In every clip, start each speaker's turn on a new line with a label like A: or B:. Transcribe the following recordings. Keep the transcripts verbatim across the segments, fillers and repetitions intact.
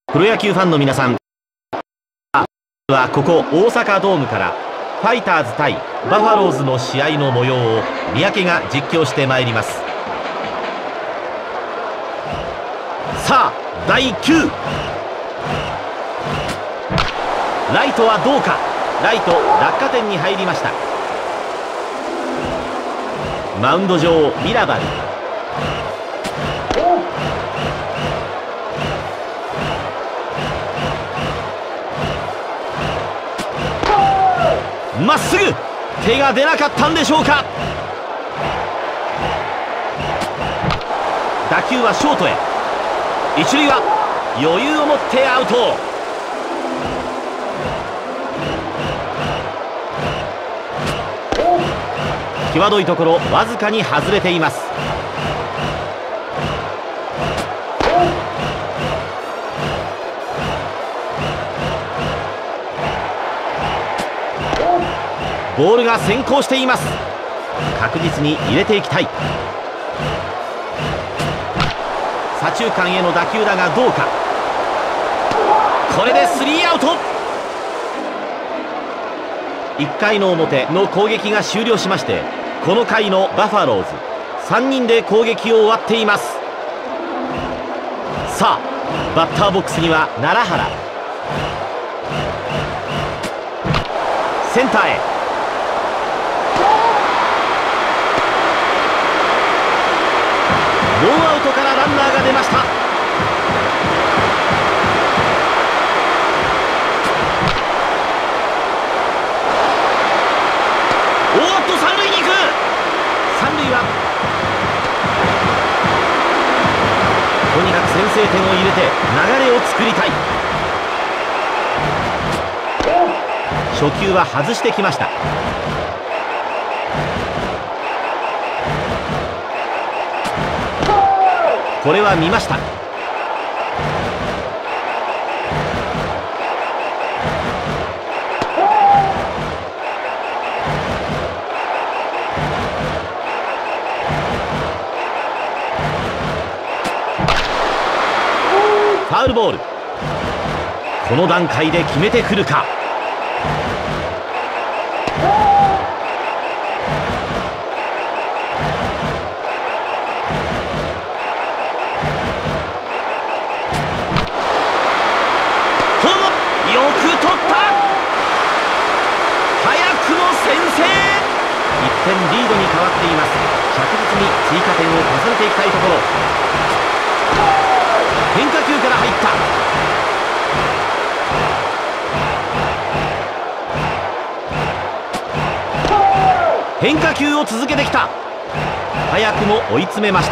A: プロ野球ファンの皆さんはここ大阪ドームからファイターズ対バファローズの試合の模様を三宅が実況してまいります。さあだいきゅう、ライトはどうか。ライト落下点に入りました。マウンド上ミラバル、まっすぐ手が出なかったんでしょうか。打球はショートへ。一塁は余裕を持ってアウト。際どいところわずかに外れています。ボールが先行しています。確実に入れていきたい。左中間への打球だがどうか。これでスリーアウト。いっかいの表の攻撃が終了しまして、この回のバファローズさんにんで攻撃を終わっています。さあバッターボックスには奈良原、センターへ。ノーアウトからランナーが出ました。おーっと三塁に行く。三塁はとにかく先制点を入れて流れを作りたい。初球は外してきました。これは見ました。ファウルボール。この段階で決めてくるか。いってんリードに変わっています。着実に追加点を重ねていきたいところ。変化球から入った。変化球を続けてきた。早くも追い詰めました。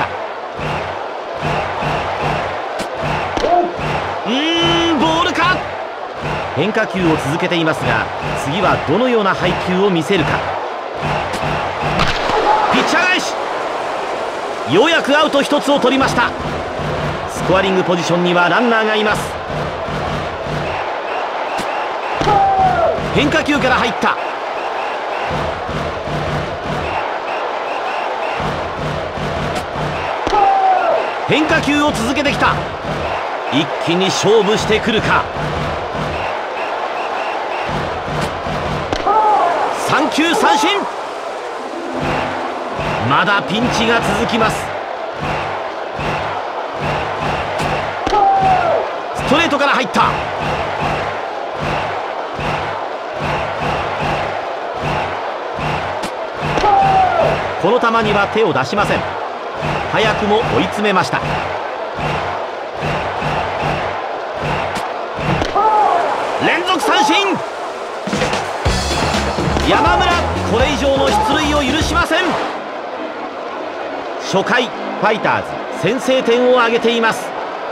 A: うーんボールか。変化球を続けていますが、次はどのような配球を見せるか。ピッチャー返し。ようやくアウトひとつを取りました。スコアリングポジションにはランナーがいます。変化球から入った。変化球を続けてきた。一気に勝負してくるか。三球三振。まだピンチが続きます。ストレートから入った。この球には手を出しません。早くも追い詰めました。連続三振。山村、これ以上の出塁を許しません。初回ファイターズ先制点を挙げています。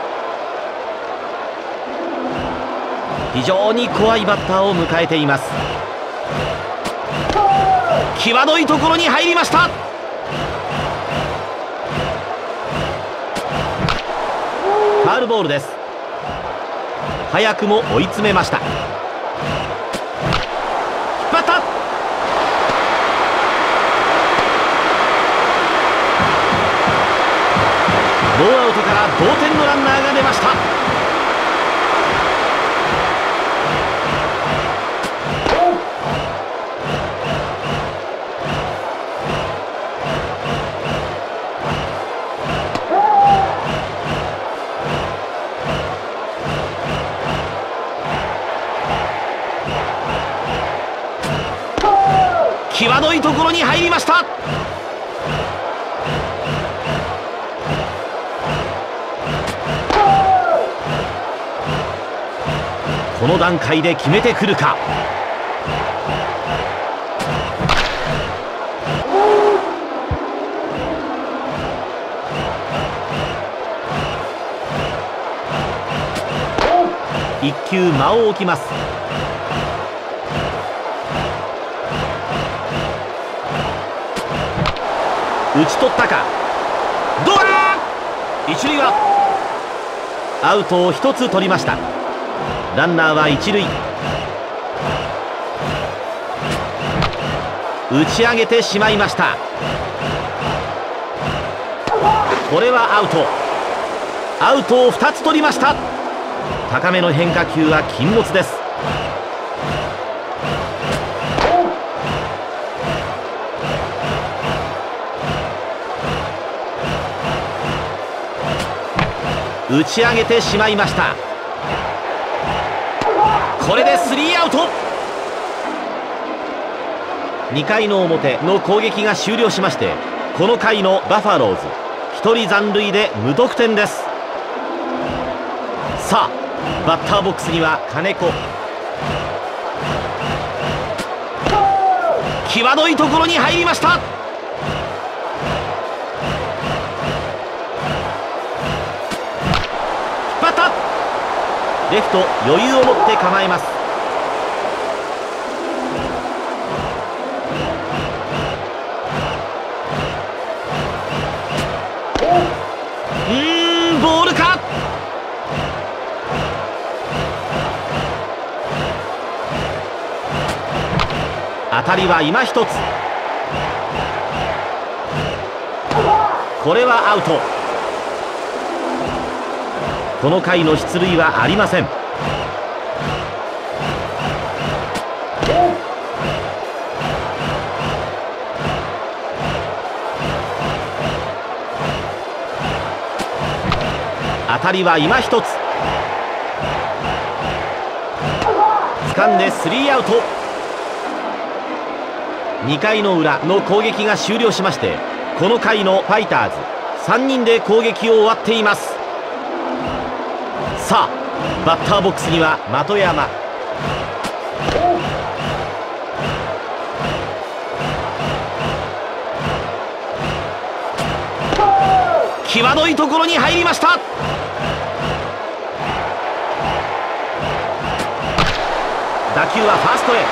A: 非常に怖いバッターを迎えています。際どいところに入りました。ファウルボールです。早くも追い詰めました。引っ張った。ノーアウトから同点のランナーが出ました。 際どいところに入りました。この段階で決めてくるか。一球間を置きます。打ち取ったか。どうだ。一塁はアウトを一つ取りました。ランナーは一塁。打ち上げてしまいました。これはアウト。アウトをふたつ取りました。高めの変化球は禁物です。打ち上げてしまいました。これでスリーアウト。にかいの表の攻撃が終了しまして、この回のバファローズひとり残塁で無得点です。さあバッターボックスには金子。際どいところに入りました。レフト余裕を持って構えます。うーんボールか。当たりは今一つ。これはアウト。この回の出塁はありません。当たりは今一つ。掴んでスリーアウト。にかいの裏の攻撃が終了しまして、この回のファイターズさんにんで攻撃を終わっています。さあバッターボックスには的山。際どいところに入りました。打球はファーストへ。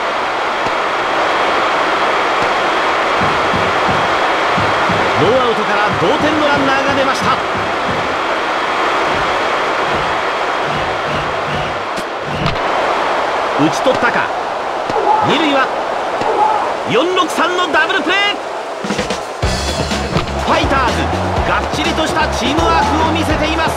A: ノーアウトから同点のランナーが出ました。打ち取ったか。二塁はよんろくさんのダブルプレー。ファイターズがっちりとしたチームワークを見せています。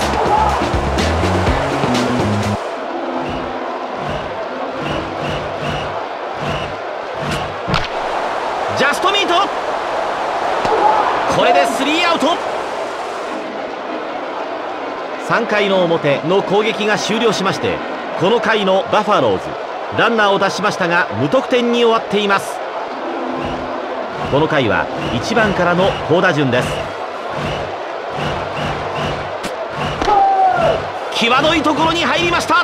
A: ジャストミート。これでスリーアウト。さんかいの表の攻撃が終了しまして、この回のバファローズランナーを出しましたが無得点に終わっています。この回はいちばんからの好打順です。際どいところに入りました。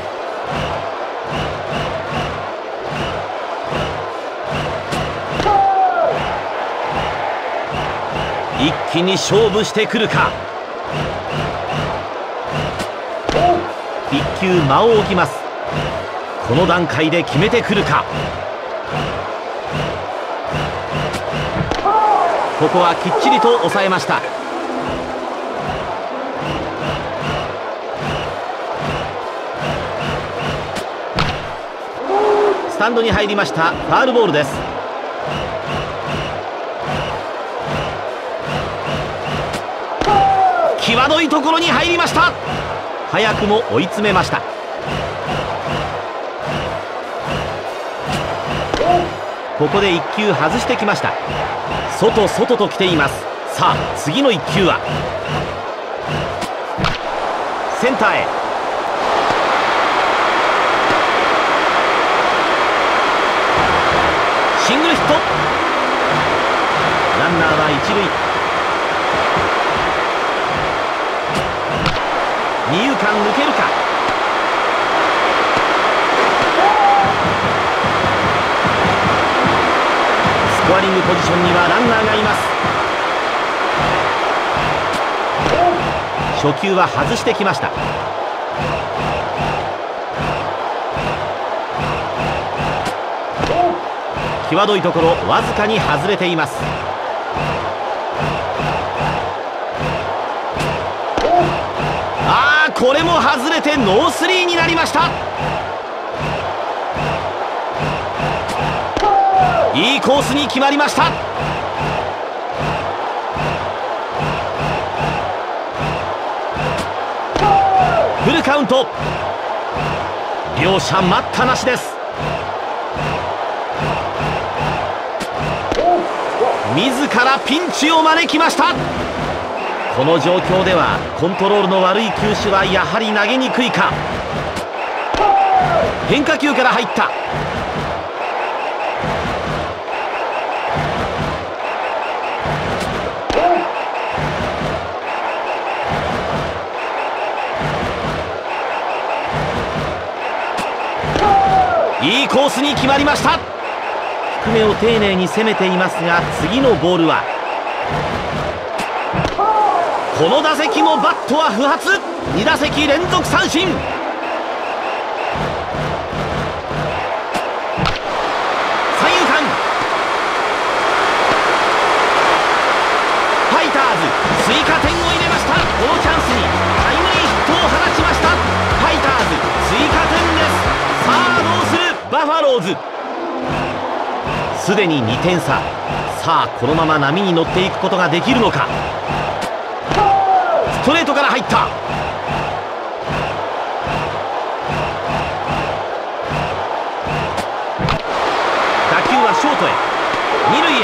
A: 一気に勝負してくるか。一球間を置きます。この段階で決めてくるか。ここはきっちりと抑えました。スタンドに入りました。ファウルボールです。際どいところに入りました。早くも追い詰めました。ここでいっ球外してきました。外外と来ています。さあ次のいっ球はセンターへ。シングルヒット。 ーは一塁。二遊間抜けるか。スコアリングポジションにはランナーがいます。初球は外してきました。際どいところ、わずかに外れています。あー、これも外れてノースリーになりました。いいコースに決まりました。フルカウント。両者待ったなしです。自らピンチを招きました。この状況ではコントロールの悪い球種はやはり投げにくいか。変化球から入った。いいコースに決まりました。低めを丁寧に攻めていますが、次のボールはこの打席もバットは不発。に打席連続三振。三遊間。ファイターズ追加点を入れました。このチャンスにタイムリーヒットを放ちました。ファイターズ追加点です。さあどうするバファローズ。すでににてん差。さあこのまま波に乗っていくことができるのか。ストレートから入った。打球はショートへ、二塁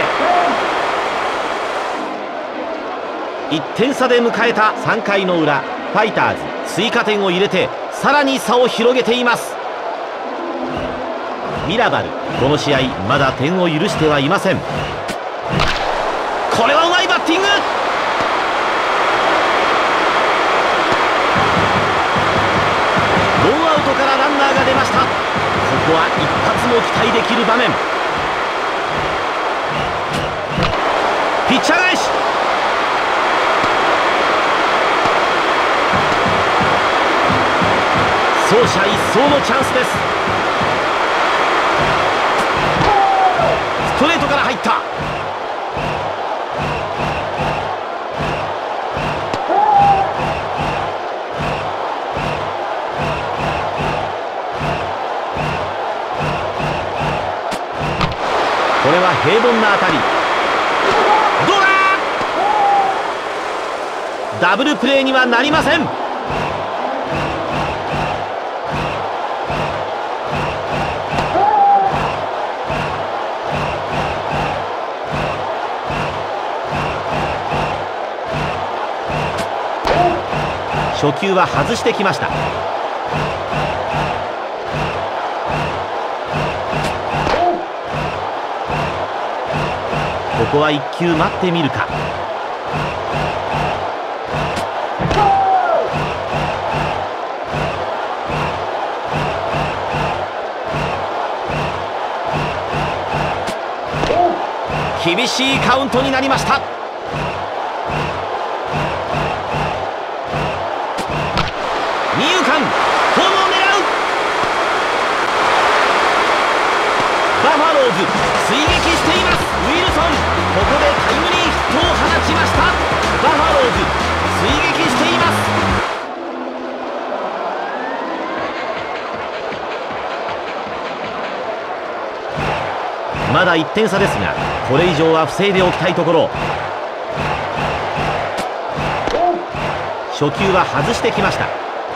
A: へ。いってん差で迎えたさんかいの裏。ファイターズ追加点を入れてさらに差を広げています。ミラバル、この試合まだ点を許してはいません。これはうまいバッティング。ノーアウトからランナーが出ました。ここは一発も期待できる場面。ピッチャー返し。走者一掃のチャンスです。ストレートから入った。これは平凡な当たり。どうだ。ダブルプレーにはなりません。初球は外してきました。ここはいっ球待ってみるか。厳しいカウントになりました。二遊間、ホームを狙う。バファローズ追撃しています。ウィルソン、ここでタイムリーヒットを放ちました。バファローズ追撃しています。まだいってん差ですが、これ以上は防いでおきたいところ。初球は外してきました。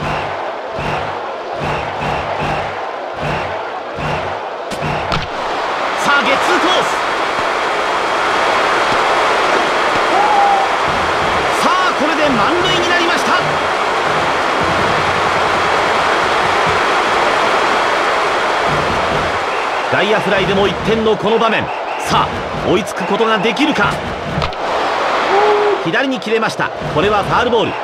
A: さあゲッツーコース。さあこれで満塁になりました。外野フライでもいってんのこの場面。さあ追いつくことができるか。 左に切れました。これはファウルボール。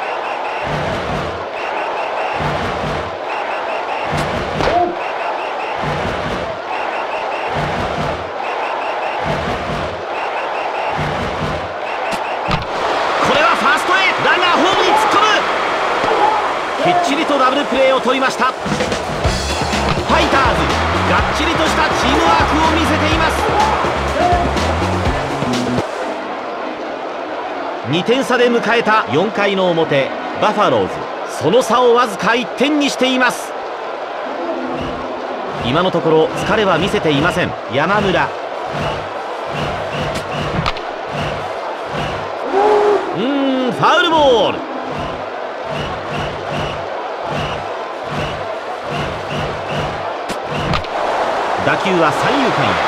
A: これはファーストへ、ランナーホームに突っ込む。きっちりとダブルプレーを取りました。ファイターズ、がっちりとしたチームワークを見せています。にてん差で迎えたよんかいの表、バファローズ、その差をわずかいってんにしています。今のところ疲れは見せていません、山村。うーん、ファウルボール。打球は三遊間へ。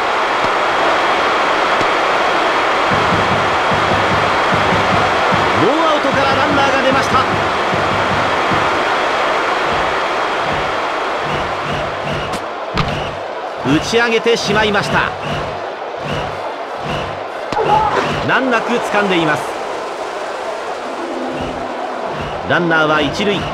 A: ノーアウトからランナーが出ました。打ち上げてしまいました。難なく掴んでいます。ランナーは一塁。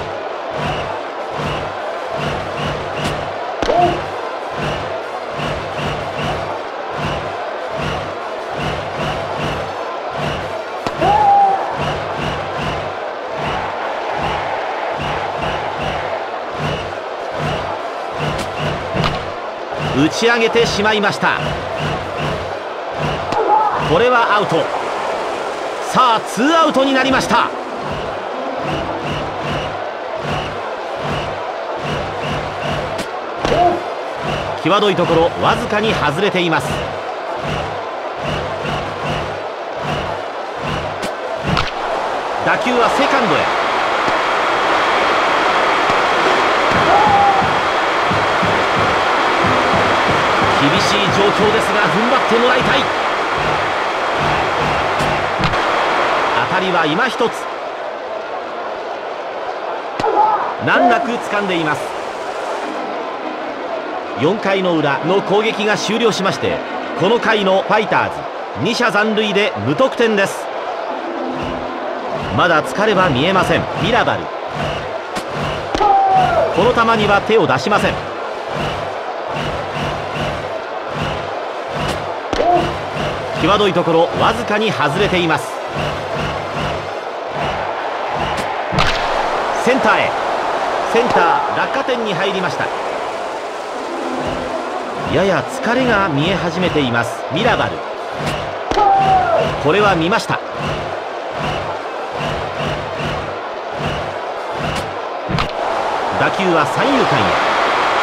A: 打ち上げてしまいました。これはアウト。さあツーアウトになりました。際どいところわずかに外れています。打球はセカンドへ。厳しい状況ですが踏ん張ってもらいたい。当たりは今一つ。難なく掴んでいます。よんかいの裏の攻撃が終了しまして、この回のファイターズに者残塁で無得点です。まだ疲れは見えません、ミラバル。この球には手を出しません。際どいところわずかに外れています。センターへ。センター落下点に入りました。やや疲れが見え始めていますミラバル。これは見ました。打球は三遊間へ。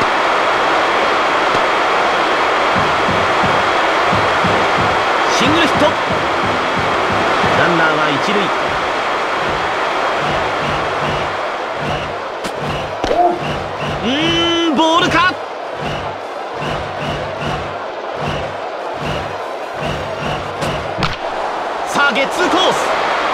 A: シングルヒット。ランナーは一塁。うーん、ボールか。さあゲッツーコース。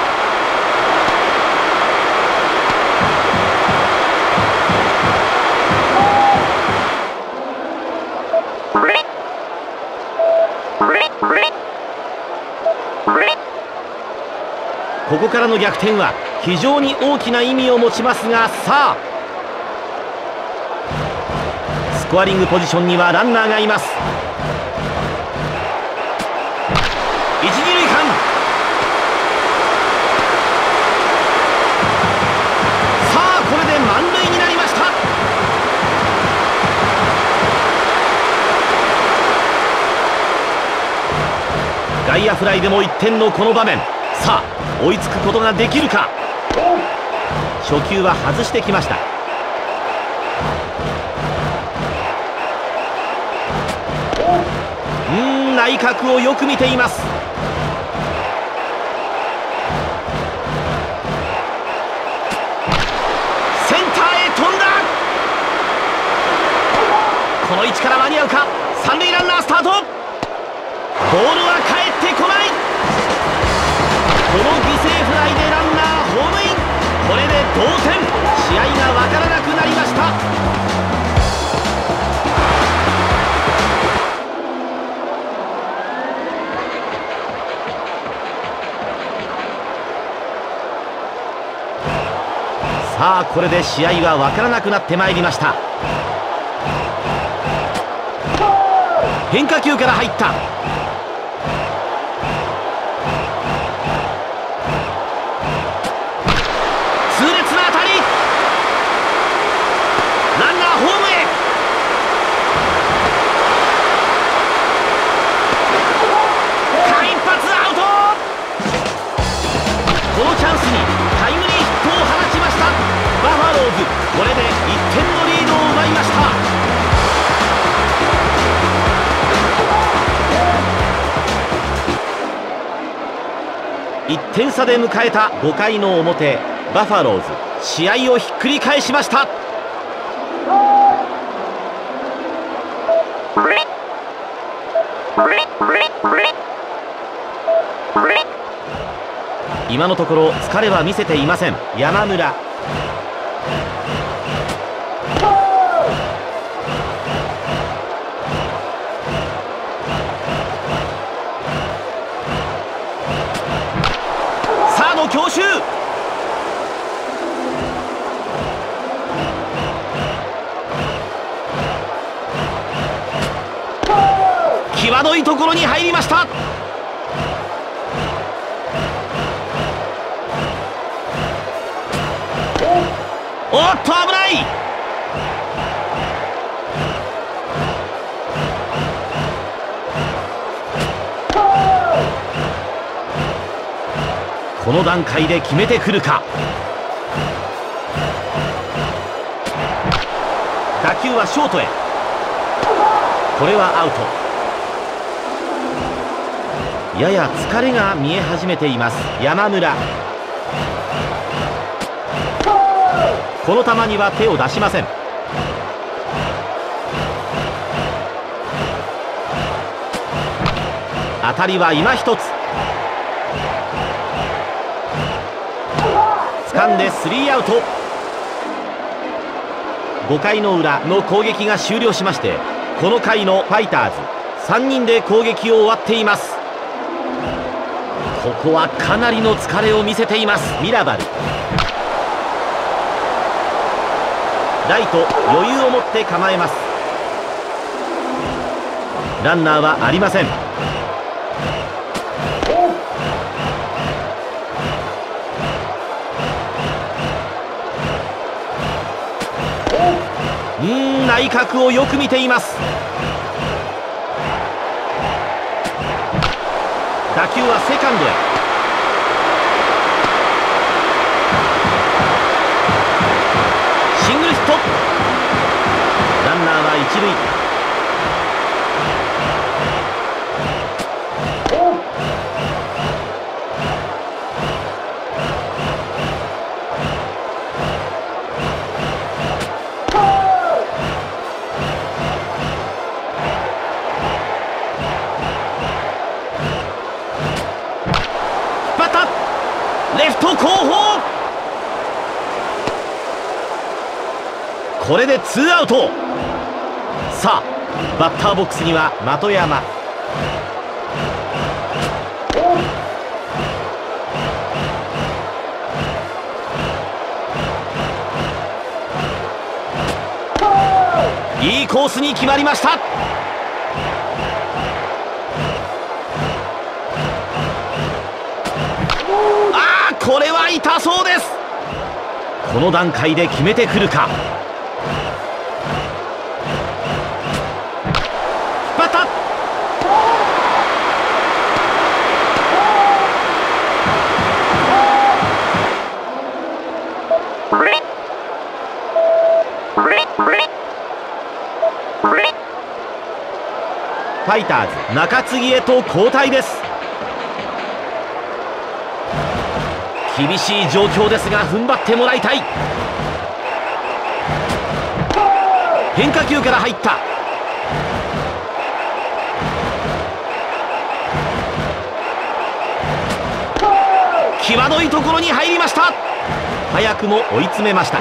A: ここからの逆転は非常に大きな意味を持ちますが、さあスコアリングポジションにはランナーがいます。一二塁間。さあこれで満塁になりました。外野フライでもいってんのこの場面、さあ追いつくことができるか。初球は外してきました。うーん、内角をよく見ています。センターへ飛んだ。この位置から間に合うか。三塁ランナースタート。ボールは返ってこない。この犠牲フライでランナーホームイン。これで同点。試合が分からなくなりました。 さあこれで試合は分からなくなってまいりました。変化球から入った。痛烈な当たり、ランナーホームへ。間一髪アウト。このチャンスにタイムリーヒットを放ちました。バファローズ、これでいってんのリードを奪いました。いってん差で迎えたごかいの表、バファローズ試合をひっくり返しました。今のところ疲れは見せていません山村。サード強襲、際どいところに入りました。おっと危ない。この段階で決めてくるか。打球はショートへ。これはアウト。やや疲れが見え始めています山村。この球には手を出しません。当たりは今一つ。掴んでスリーアウト。ごかいの裏の攻撃が終了しまして、この回のファイターズさんにんで攻撃を終わっています。ここはかなりの疲れを見せていますミラバル。ライト余裕を持って構えます。ランナーはありません。うーん、内角をよく見ています。打球はセカンドへ。シングルヒット。ランナーは一塁。レフト後方。これでツーアウト。さあバッターボックスには的山。いいコースに決まりました。これは痛そうです。この段階で決めてくるか。バッタファイターズ中継ぎへと交代です。厳しい状況ですが踏ん張ってもらいたい。変化球から入った。際どいところに入りました。早くも追い詰めました。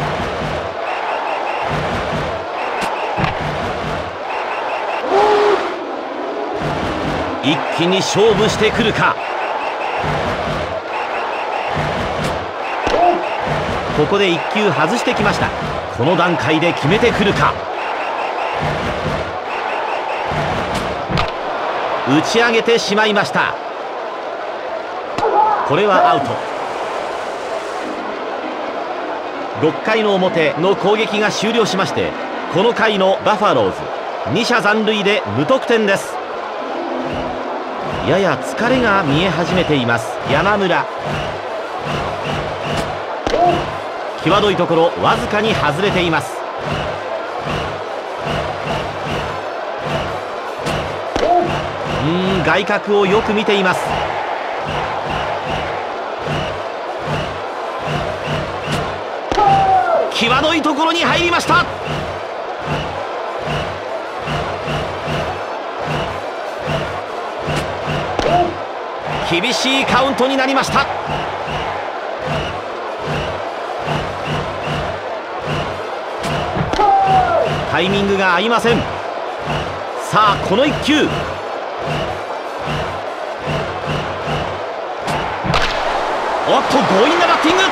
A: 一気に勝負してくるか。こここでいっ球外してきました。この段階で決めてくるか。打ち上げてしまいました。これはアウト。ろっかいの表の攻撃が終了しまして、この回のバファローズに者残塁で無得点です。やや疲れが見え始めています山村。際どいところわずかに外れています。うーん外角をよく見ています。際どいところに入りました。厳しいカウントになりました。タイミングが合いません。さあこのいっ球、おっと強引なバッティング。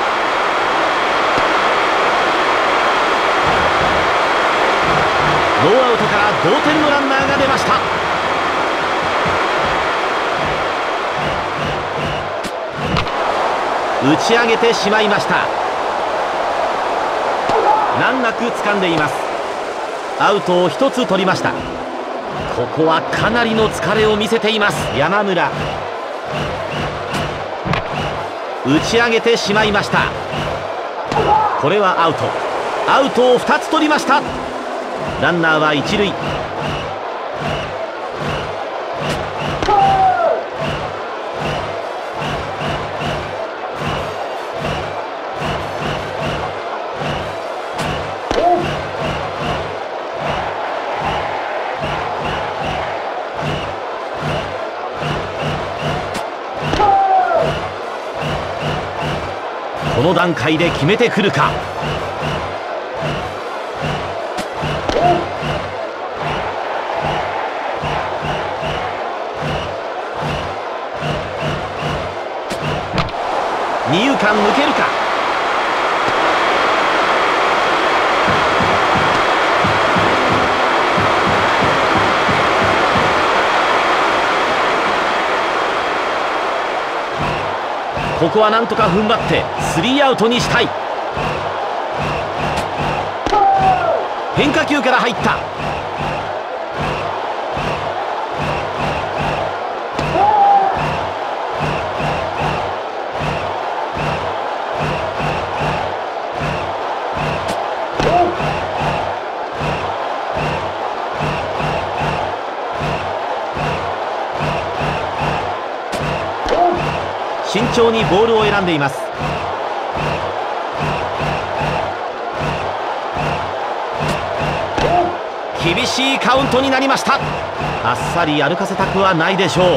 A: ノーアウトから同点のランナーが出ました。打ち上げてしまいました。難なく掴んでいます。アウトをひとつ取りました。ここはかなりの疲れを見せています山村。打ち上げてしまいました。これはアウト。アウトをふたつ取りました。ランナーは一塁。この段階で決めてくるか。二遊間抜けるか。ここはなんとか踏ん張ってスリーアウトにしたい。変化球から入った。慎重にボールを選んでいます。厳しいカウントになりました。あっさり歩かせたくはないでしょう。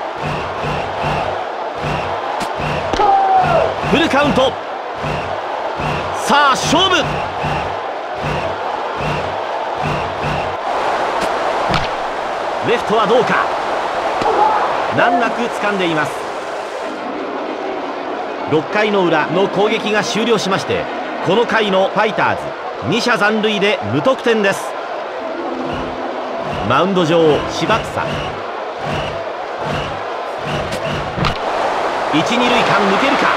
A: フルカウント。さあ勝負。レフトはどうか。難なく掴んでいます。ろっかいの裏の攻撃が終了しまして、この回のファイターズに者残塁で無得点です。マウンド上柴草。一二塁間抜けるか。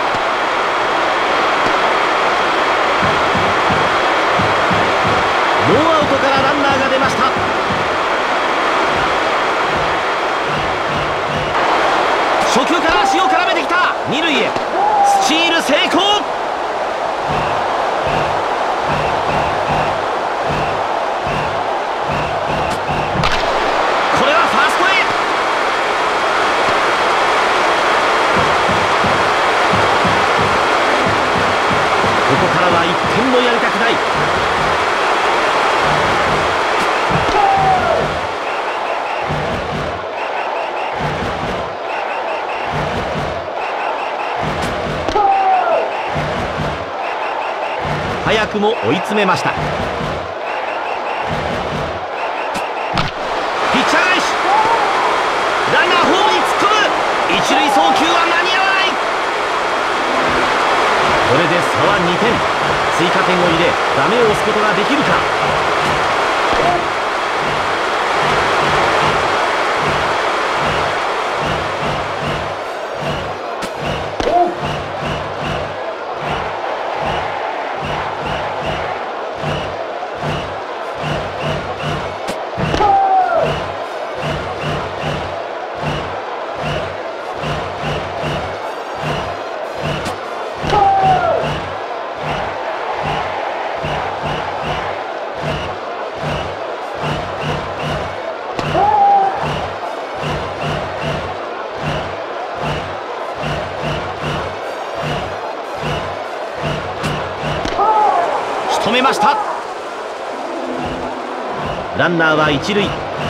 A: ノーアウトからランナーが出ました。初球から足を絡めてきた。二塁へスチール成功。これはファーストへ。ここからはいってんもやりたくない。早くも追い詰めました。ピッチャー返し。ランナーホームに突っ込む。一塁送球は間に合わない。これで差はにてん。 追加点を入れダメを押すことができるか。止めました。ランナーは一塁。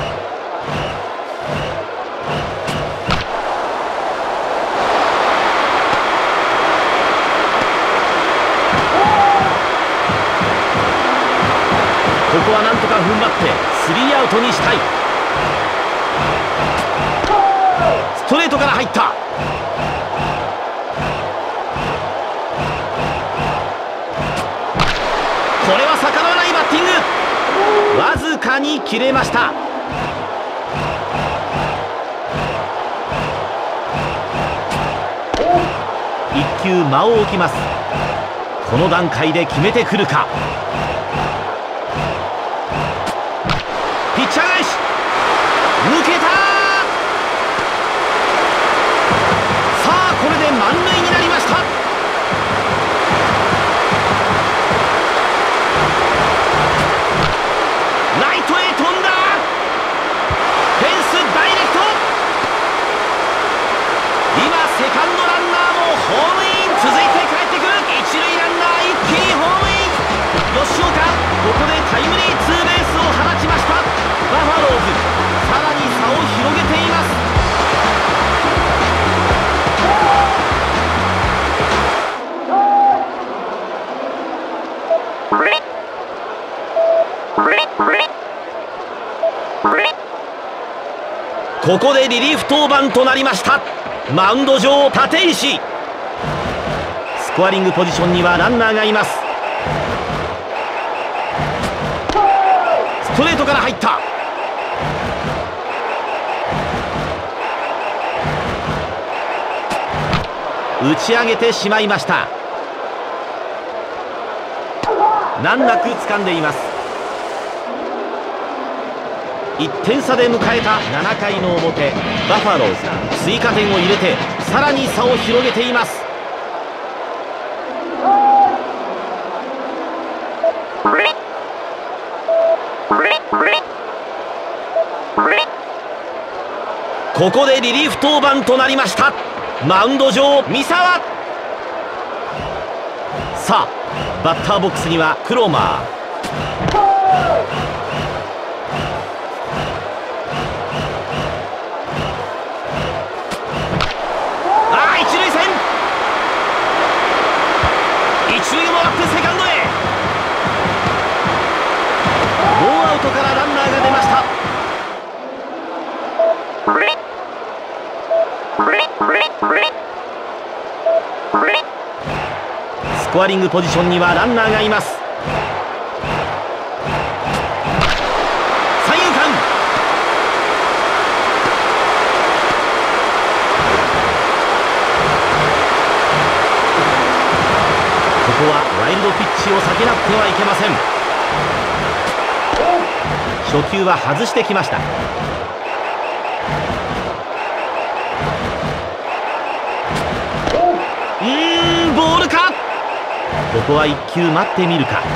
A: ここはなんとか踏ん張ってスリーアウトにしたい。ストレートから入った。これは逆らわないバッティング。わずかに切れました。一球間を置きます。この段階で決めてくるか。ピッチャー返し抜けた。さあこれで満塁になりました。ライトへ飛んだ。フェンスダイレクト。今セカンドランナーもホームイン。続いて帰ってくる一塁ランナー一気にホームイン。吉岡ここでタイムリーツーベースを放ちました。バファローズさらに差を広げています。ここでリリーフ登板となりました。マウンド上立石。スコアリングポジションにはランナーがいます。ストレートから入った。打ち上げてしまいました。難なく掴んでいます。いってん差で迎えたななかいの表。バファローズが追加点を入れてさらに差を広げています。ここでリリーフ登板となりました。マウンド上三沢。さあバッターボックスにはクローマー。ああ一塁線。一塁を回ってセカンドへ。ノーアウトからランナーが出ました。スコアリングポジションにはランナーがいます。三遊間。ここはワイルドピッチを避けなくてはいけません。初球は外してきました。うーんボールか。ここはいっ球待ってみるか。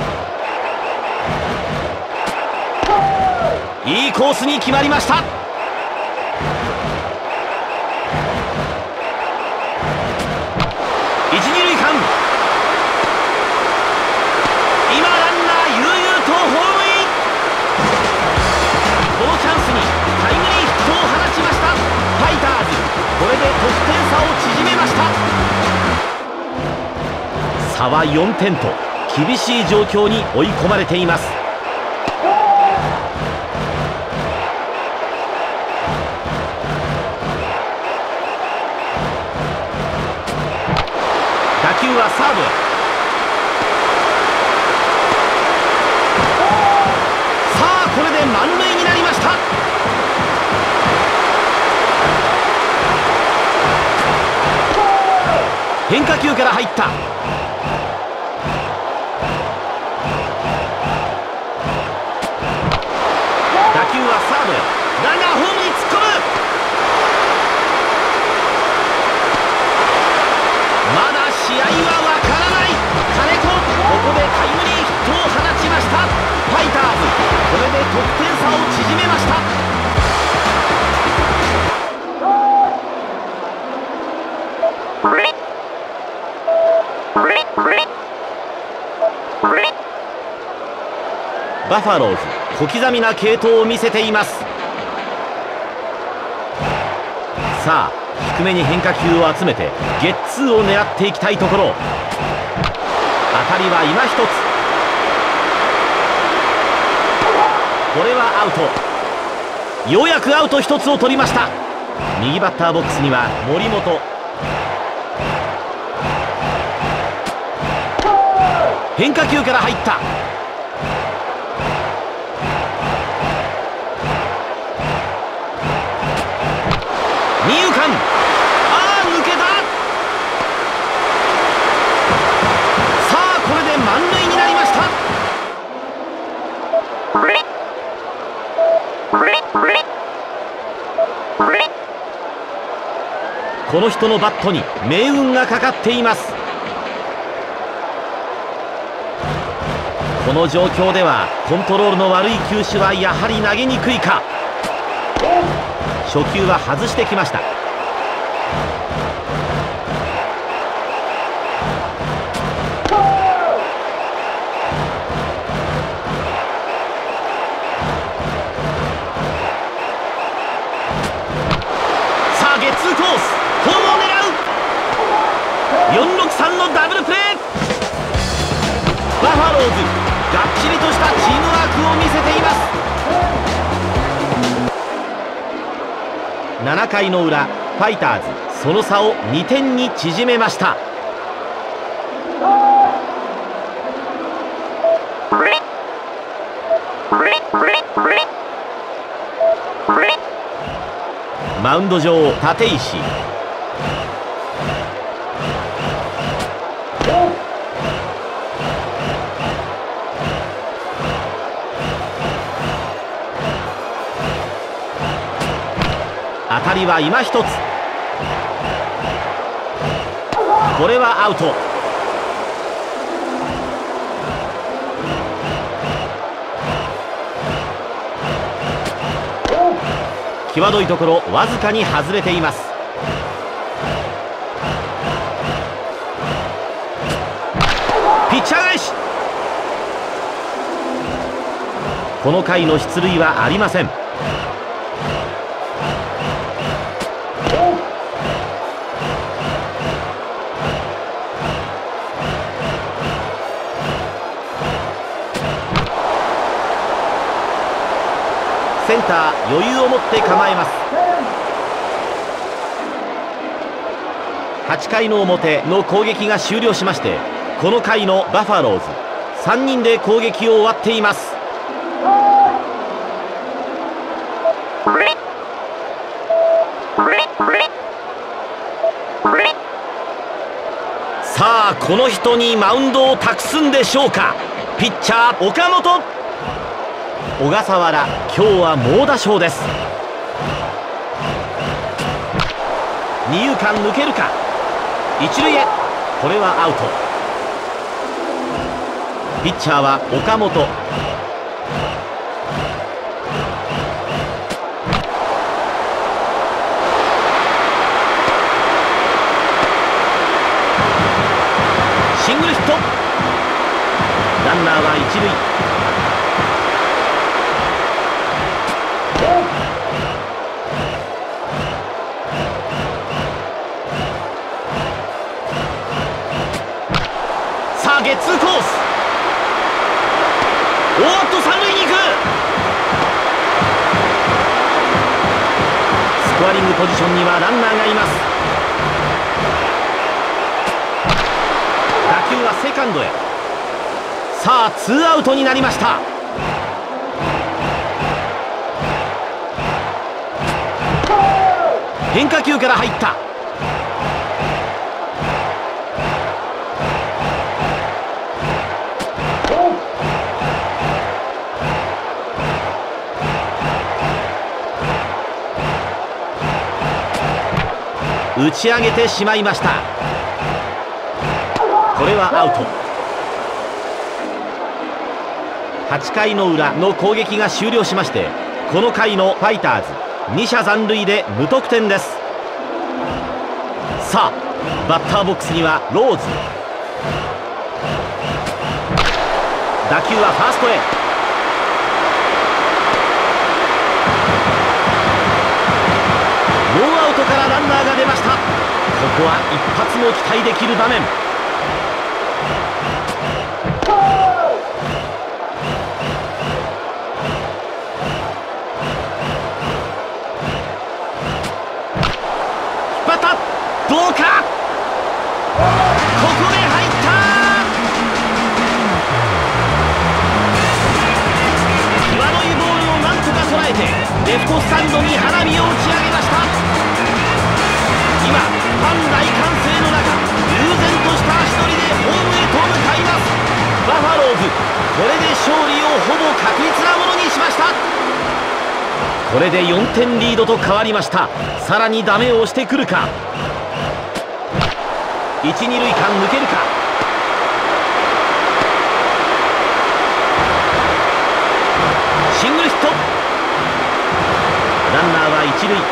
A: いいコースに決まりました。一二塁間。今ランナー悠々とホームイン。このチャンスにタイムリーヒットを放ちました。ファイターズこれで得点差を縮めました。差はよんてんと厳しい状況に追い込まれています。打球はサードへ。 変化球から入った。打球はサードへ。ランナーホームに突っ込む。まだ試合はわからない。金子、ここでタイムリーヒットを放ちました。ファイターズ、これで得点差を縮めました。バファローズ、小刻みな継投を見せています。さあ、低めに変化球を集めてゲッツーを狙っていきたいところ。当たりは今一つ。これはアウト。ようやくアウト一つを取りました。右バッターボックスには森本。変化球から入った。二遊間、ああ抜けた。さあこれで満塁になりました。この人のバットに命運がかかっています。この状況ではコントロールの悪い球種はやはり投げにくいか。初球は外してきました。さあゲッツーコース、ホームを狙う。よんろくさんのダブルプレー。バファローズ、がっちりとしたチームワークを見せています。ななかいの裏、ファイターズ、その差をにてんに縮めました。マウンド上、立石。当たりは今一つ。これはアウト。際どいところ、わずかに外れています。ピッチャー返し。この回の出塁はありません。センター、余裕を持って構えます。はちかいの表の攻撃が終了しまして、この回のバファローズ、さんにんで攻撃を終わっています。さあこの人にマウンドを託すんでしょうか。ピッチャー岡本。小笠原、今日は猛打賞です。二遊間抜けるか。一塁へ。これはアウト。ピッチャーは岡本。シングルヒット。ランナーは一塁。さあゲッツーコース。おーっと三塁に行く。スコアリングポジションにはランナーがいます。打球はセカンドへ。さあツーアウトになりました。変化球から入った。 打ち上げてしまいました。これはアウト。はちかいの裏の攻撃が終了しまして、この回のファイターズに者残塁で無得点です。さあバッターボックスにはローズ。打球はファーストへ。ノーアウトからランナーが出ました。ここは一発も期待できる場面。引っ張った。どうか。ここで入った。際どいボールをなんとか捉えてレフトスタンドに花火を打ち上げました。今ファン大歓声の中、悠然とした足取りでホームへと向かいます。バファローズ、これで勝利をほぼ確実なものにしました。これでよんてんリードと変わりました。さらにダメをしてくるか。一二塁間抜けるか。シングルヒット。ランナーは一塁。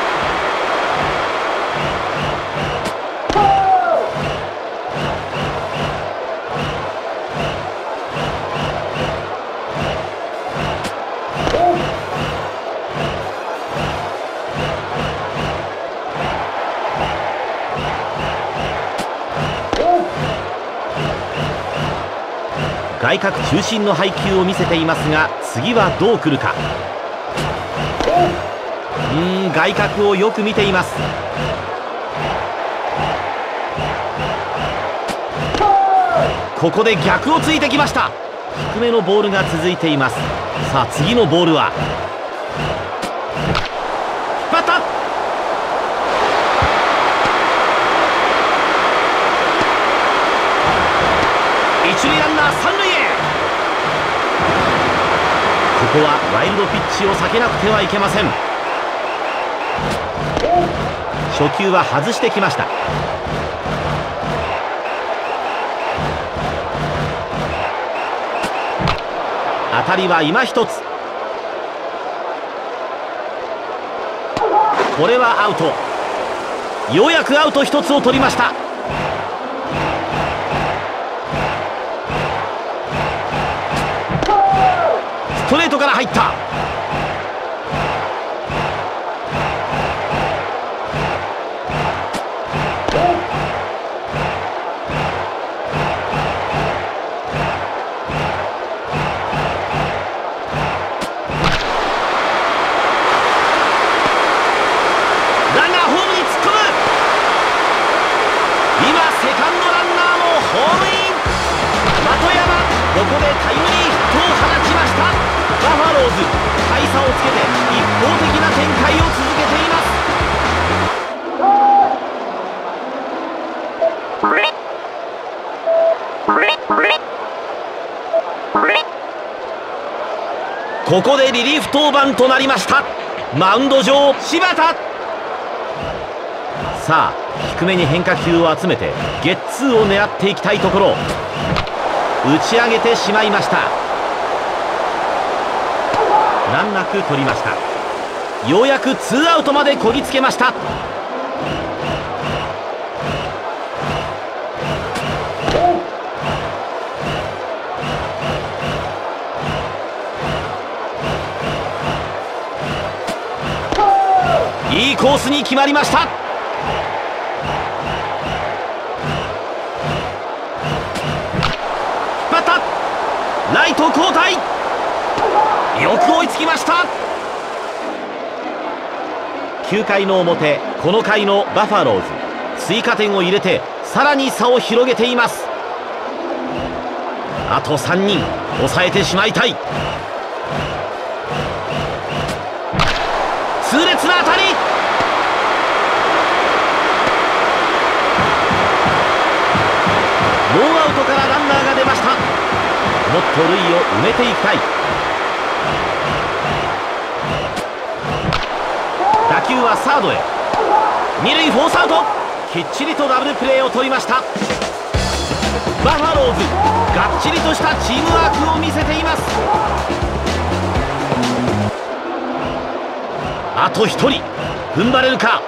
A: 外角中心の配球を見せていますが、次はどう来るか。うーん、外角をよく見ています。ここで逆をついてきました。低めのボールが続いています。さあ次のボールは引っ張った。一塁ランナー三塁へ。ここはワイルドピッチを避けなくてはいけません。初球は外してきました。当たりは今一つ。これはアウト。ようやくアウト一つを取りました。ストレートから入った。ランナーホームに突っ込む。今セカンドランナーもホームイン。的山、ここでタイムリーヒットを放ちました。バファローズ、大差をつけて一方的な展開を続けています。ここでリリーフ登板となりました。マウンド上柴田。さあ低めに変化球を集めてゲッツーを狙っていきたいところ。打ち上げてしまいました。難なく取りました。ようやくツーアウトまでこぎつけました。いいコースに決まりました。ライト交代。よく追いつきました。きゅうかいの表、この回のバファローズ、追加点を入れてさらに差を広げています。あとさんにん抑えてしまいたい。痛烈な当たり。ノーアウトからランナーが出ました。もっと塁を埋めていきたい。打球はサードへ。 二塁フォースアウト、きっちりとダブルプレーを取りました。バファローズがっちりとしたチームワークを見せています。あとひとり踏ん張れるか。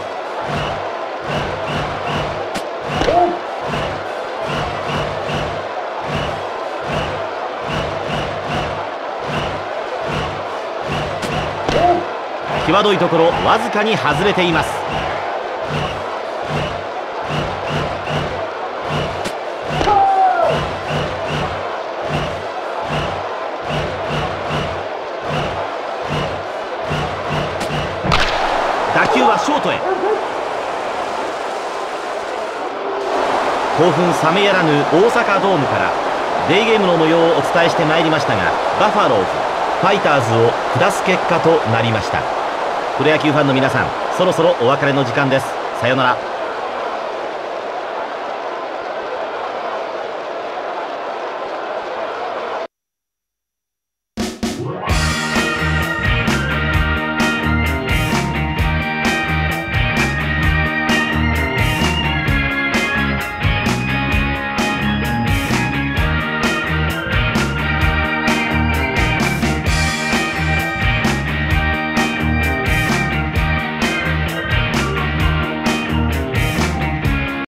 A: 際どいところわずかに外れています。打球はショートへ。興奮冷めやらぬ大阪ドームからデーゲームの模様をお伝えしてまいりましたが、バファローズファイターズを下す結果となりました。プロ野球ファンの皆さん、そろそろお別れの時間です。さようなら。